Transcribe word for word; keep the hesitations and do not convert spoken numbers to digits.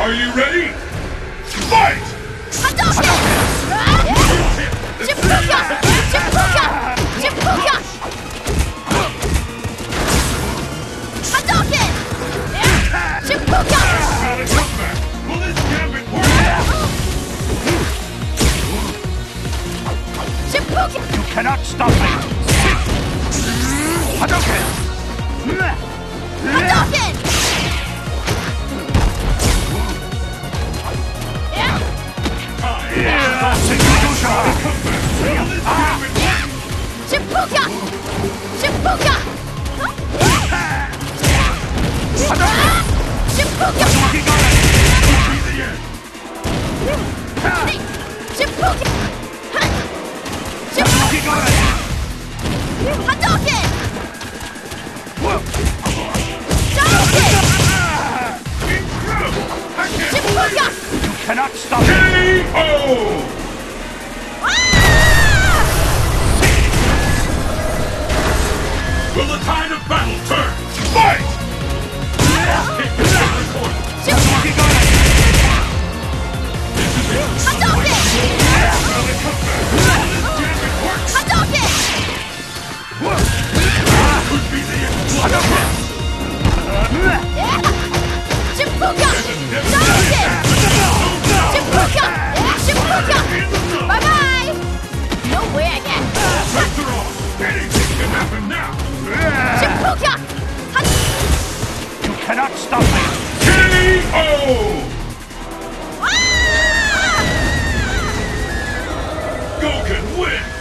Are you ready? Fight! Hadouken! Shippuden! Shippuden! Shippuden! Hadouken! Shippuden! Not a comeback! Will this gambit work? Shippuden! You cannot stop me! Hadouken! Hadouken! Shippuden! Shippuden! Shippuden! Shippuden! Hadouken! Shippuden! You cannot stop me! K O! Will the tide of battle turn? Fight! Kick is in the corner. This is it. Hadouken! Not a comeback. Will this gambit work? Hadouken! Could be the end. Shippuden! Hadouken! Shippuden! Shippuden! Bye-bye! No way again! After all, anything can happen now. Shippuden! You cannot stop me! K O! Goku wins!